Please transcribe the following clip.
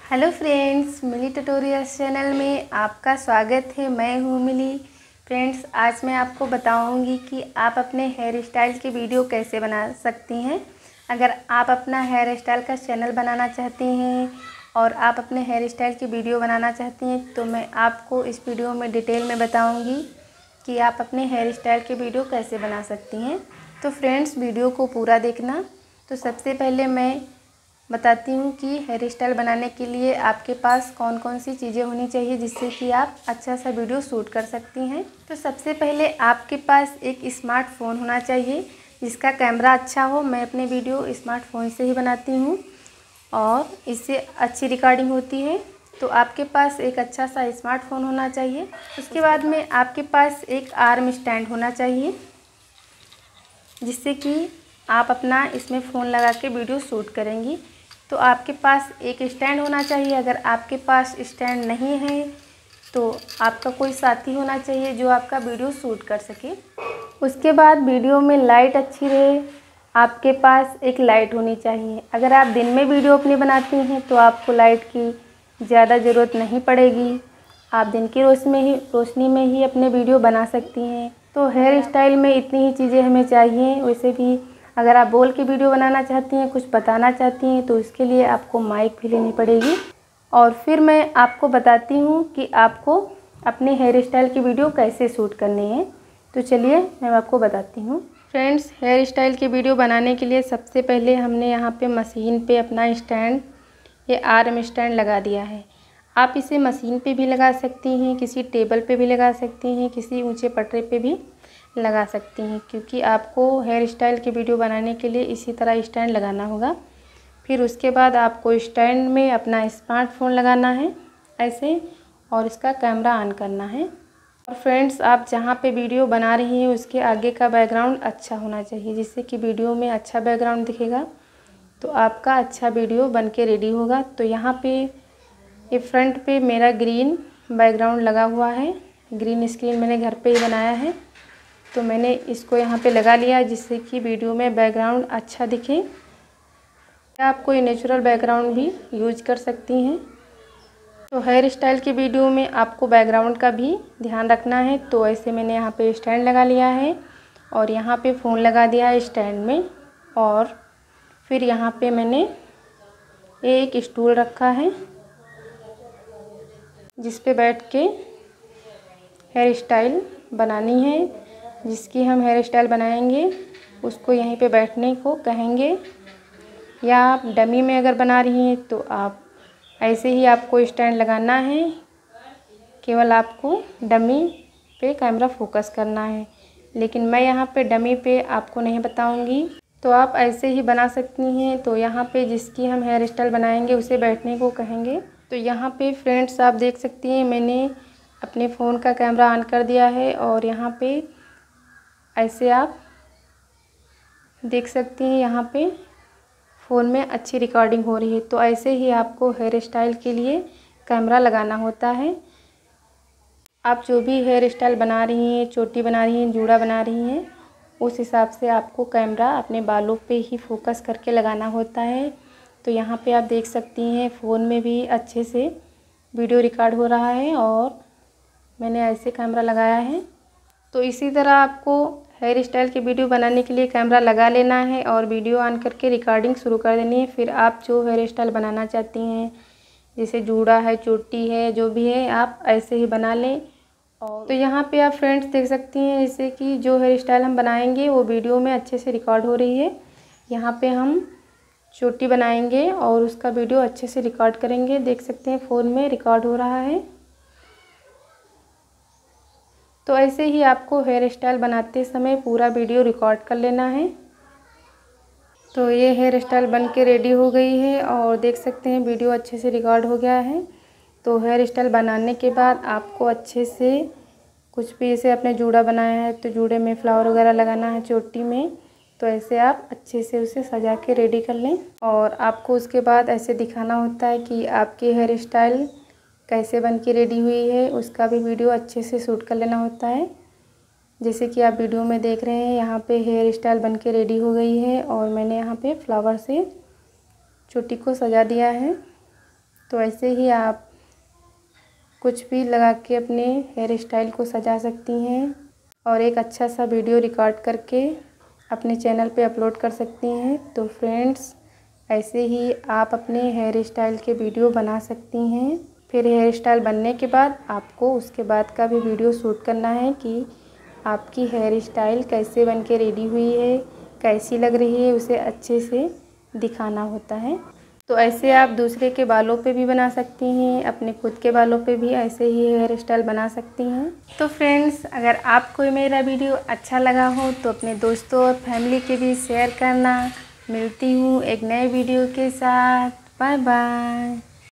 Hello friends, Mili tutorials channel में आपका स्वागत है। मैं हूँ मिली। फ्रेंड्स, आज मैं आपको बताऊंगी कि आप अपने हेयर स्टाइल की वीडियो कैसे बना सकती हैं। अगर आप अपना हेयर स्टाइल का चैनल बनाना चाहती हैं और आप अपने हेयर स्टाइल की वीडियो बनाना चाहती हैं तो मैं आपको इस वीडियो में डिटेल में बताऊँगी कि आप अपने हेयर स्टाइल की वीडियो कैसे बना सकती हैं। तो फ्रेंड्स, वीडियो को पूरा देखना। तो सबसे पहले मैं बताती हूँ कि हेयर स्टाइल बनाने के लिए आपके पास कौन कौन सी चीज़ें होनी चाहिए जिससे कि आप अच्छा सा वीडियो शूट कर सकती हैं। तो सबसे पहले आपके पास एक स्मार्टफ़ोन होना चाहिए जिसका कैमरा अच्छा हो। मैं अपने वीडियो स्मार्टफ़ोन से ही बनाती हूँ और इससे अच्छी रिकॉर्डिंग होती है। तो आपके पास एक अच्छा सा स्मार्टफ़ोन होना चाहिए। उसके बाद में आपके पास एक आर्म स्टैंड होना चाहिए जिससे कि आप अपना इसमें फ़ोन लगा के वीडियो शूट करेंगी। तो आपके पास एक स्टैंड होना चाहिए। अगर आपके पास स्टैंड नहीं है तो आपका कोई साथी होना चाहिए जो आपका वीडियो शूट कर सके। उसके बाद वीडियो में लाइट अच्छी रहे, आपके पास एक लाइट होनी चाहिए। अगर आप दिन में वीडियो अपनी बनाती हैं तो आपको लाइट की ज़्यादा ज़रूरत नहीं पड़ेगी। आप दिन की रोशनी में ही अपने वीडियो बना सकती हैं। तो हेयर स्टाइल में इतनी ही चीज़ें हमें चाहिए। वैसे भी अगर आप बोल के वीडियो बनाना चाहती हैं, कुछ बताना चाहती हैं तो इसके लिए आपको माइक भी लेनी पड़ेगी। और फिर मैं आपको बताती हूँ कि आपको अपने हेयर स्टाइल की वीडियो कैसे शूट करनी है। तो चलिए मैं आपको बताती हूँ। फ्रेंड्स, हेयर स्टाइल की वीडियो बनाने के लिए सबसे पहले हमने यहाँ पे मशीन पे अपना स्टैंड, ये आर्म स्टैंड लगा दिया है। आप इसे मशीन पे भी लगा सकती हैं, किसी टेबल पे भी लगा सकती हैं, किसी ऊंचे पटरे पे भी लगा सकती हैं, क्योंकि आपको हेयर स्टाइल की वीडियो बनाने के लिए इसी तरह स्टैंड लगाना होगा। फिर उसके बाद आपको स्टैंड में अपना स्मार्टफोन लगाना है ऐसे, और इसका कैमरा ऑन करना है। और फ्रेंड्स, आप जहाँ पे वीडियो बना रही हैं उसके आगे का बैकग्राउंड अच्छा होना चाहिए, जिससे कि वीडियो में अच्छा बैकग्राउंड दिखेगा तो आपका अच्छा वीडियो बन के रेडी होगा। तो यहाँ पे ये फ्रंट पे मेरा ग्रीन बैकग्राउंड लगा हुआ है। ग्रीन स्क्रीन मैंने घर पे ही बनाया है, तो मैंने इसको यहाँ पे लगा लिया जिससे कि वीडियो में बैकग्राउंड अच्छा दिखे। आप कोई नेचुरल बैकग्राउंड भी यूज कर सकती हैं। तो हेयर स्टाइल की वीडियो में आपको बैकग्राउंड का भी ध्यान रखना है। तो ऐसे मैंने यहाँ पे स्टैंड लगा लिया है और यहाँ पे फ़ोन लगा दिया है स्टैंड में। और फिर यहाँ पे मैंने एक स्टूल रखा है जिस पे बैठ के हेयर स्टाइल बनानी है। जिसकी हम हेयर स्टाइल बनाएंगे उसको यहीं पे बैठने को कहेंगे। या आप डमी में अगर बना रही हैं तो आप ऐसे ही आपको स्टैंड लगाना है, केवल आपको डमी पे कैमरा फोकस करना है। लेकिन मैं यहाँ पे डमी पे आपको नहीं बताऊँगी, तो आप ऐसे ही बना सकती हैं। तो यहाँ पे जिसकी हम हेयर स्टाइल बनाएंगे उसे बैठने को कहेंगे। तो यहाँ पे फ्रेंड्स, आप देख सकती हैं मैंने अपने फ़ोन का कैमरा ऑन कर दिया है और यहाँ पे ऐसे आप देख सकती हैं यहाँ पे फ़ोन में अच्छी रिकॉर्डिंग हो रही है। तो ऐसे ही आपको हेयर स्टाइल के लिए कैमरा लगाना होता है। आप जो भी हेयर स्टाइल बना रही हैं, चोटी बना रही हैं, जूड़ा बना रही हैं, उस हिसाब से आपको कैमरा अपने बालों पे ही फोकस करके लगाना होता है। तो यहाँ पे आप देख सकती हैं फ़ोन में भी अच्छे से वीडियो रिकॉर्ड हो रहा है और मैंने ऐसे कैमरा लगाया है। तो इसी तरह आपको हेयर स्टाइल की वीडियो बनाने के लिए कैमरा लगा लेना है और वीडियो ऑन करके रिकॉर्डिंग शुरू कर देनी है। फिर आप जो हेयर स्टाइल बनाना चाहती हैं, जैसे जूड़ा है, चोटी है, जो भी है, आप ऐसे ही बना लें। और तो यहाँ पे आप फ्रेंड्स देख सकती हैं जैसे कि जो हेयर स्टाइल हम बनाएंगे वो वीडियो में अच्छे से रिकॉर्ड हो रही है। यहाँ पे हम चोटी बनाएंगे और उसका वीडियो अच्छे से रिकॉर्ड करेंगे। देख सकते हैं फ़ोन में रिकॉर्ड हो रहा है। तो ऐसे ही आपको हेयर स्टाइल बनाते समय पूरा वीडियो रिकॉर्ड कर लेना है। तो ये हेयर स्टाइल बन के रेडी हो गई है और देख सकते हैं वीडियो अच्छे से रिकॉर्ड हो गया है। तो हेयर स्टाइल बनाने के बाद आपको अच्छे से कुछ भी, जैसे आपने जूड़ा बनाया है तो जूड़े में फ्लावर वगैरह लगाना है, चोटी में, तो ऐसे आप अच्छे से उसे सजा के रेडी कर लें। और आपको उसके बाद ऐसे दिखाना होता है कि आपकी हेयर स्टाइल कैसे बन के रेडी हुई है, उसका भी वीडियो अच्छे से शूट कर लेना होता है। जैसे कि आप वीडियो में देख रहे हैं यहाँ पे हेयर स्टाइल बन के रेडी हो गई है और मैंने यहाँ पे फ्लावर से चोटी को सजा दिया है। तो ऐसे ही आप कुछ भी लगा के अपने हेयर स्टाइल को सजा सकती हैं और एक अच्छा सा वीडियो रिकॉर्ड करके अपने चैनल पे अपलोड कर सकती हैं। तो फ्रेंड्स, ऐसे ही आप अपने हेयर स्टाइल के वीडियो बना सकती हैं। फिर हेयर स्टाइल बनने के बाद आपको उसके बाद का भी वीडियो शूट करना है कि आपकी हेयर स्टाइल कैसे बन के रेडी हुई है, कैसी लग रही है, उसे अच्छे से दिखाना होता है। तो ऐसे आप दूसरे के बालों पे भी बना सकती हैं, अपने खुद के बालों पे भी ऐसे ही हेयर स्टाइल बना सकती हैं। तो फ्रेंड्स, अगर आपको मेरा वीडियो अच्छा लगा हो तो अपने दोस्तों और फैमिली के भी शेयर करना। मिलती हूँ एक नए वीडियो के साथ। Bye bye.